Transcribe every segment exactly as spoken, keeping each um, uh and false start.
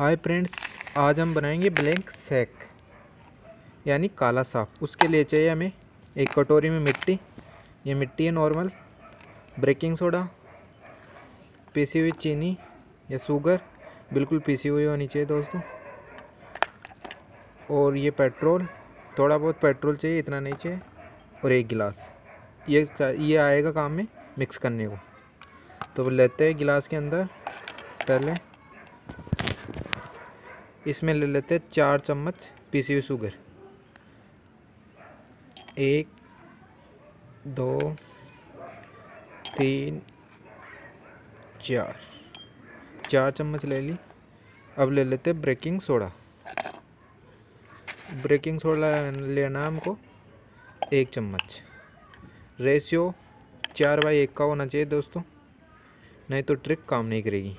Hi friends, आज हम बनाएंगे ब्लैंक शेक यानी काला साफ। उसके लिए चाहिए हमें एक कटोरी में मिट्टी, ये मिट्टी है नॉर्मल, बेकिंग सोडा, पीसी हुई चीनी या शुगर, बिल्कुल पीसी हुई होनी चाहिए दोस्तों, और ये पेट्रोल, थोड़ा बहुत पेट्रोल चाहिए, इतना नहीं चाहिए, और एक गिलास। ये ये आएगा काम में मिक्स करने को। तो लेते हैं गिलास के अंदर, पहले इसमें ले लेते हैं चार चम्मच पीसी हुई शुगर। एक, दो, तीन, चार चार चम्मच ले ली। अब ले लेते हैं बेकिंग सोडा। बेकिंग सोडा लेना हमको एक चम्मच। रेशियो चार बाई एक का होना चाहिए दोस्तों, नहीं तो ट्रिक काम नहीं करेगी।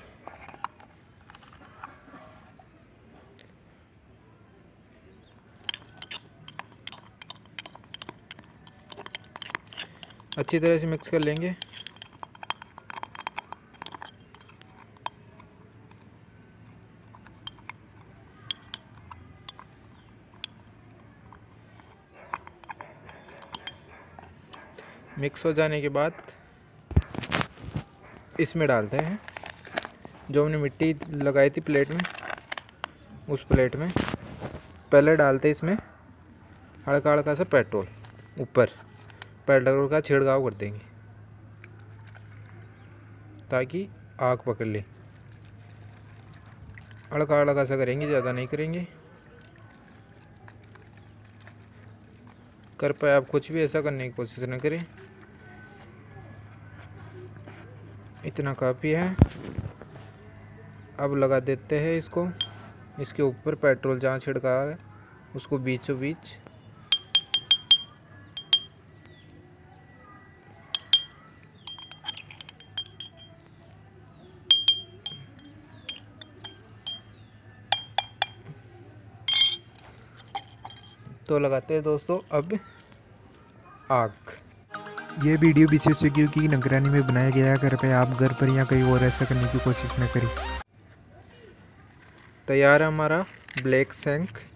अच्छी तरह से मिक्स कर लेंगे। मिक्स हो जाने के बाद इसमें डालते हैं जो हमने मिट्टी लगाई थी प्लेट में, उस प्लेट में पहले डालते हैं इसमें हल्का हल्का सा पेट्रोल। ऊपर पेट्रोल का छिड़काव कर देंगे ताकि आग पकड़ ले। हल्का हल्का सा करेंगे, ज़्यादा नहीं करेंगे। कर पाए आप कुछ भी ऐसा करने की कोशिश न करें, इतना काफ़ी है। अब लगा देते हैं इसको, इसके ऊपर पेट्रोल जहाँ छिड़का है उसको बीचों बीच तो लगाते हैं दोस्तों अब आग। ये वीडियो विशेषज्ञों की निगरानी में बनाया गया है। कृपया आप घर पर या कहीं और ऐसा करने की कोशिश न करें। तैयार है हमारा ब्लैक शेक।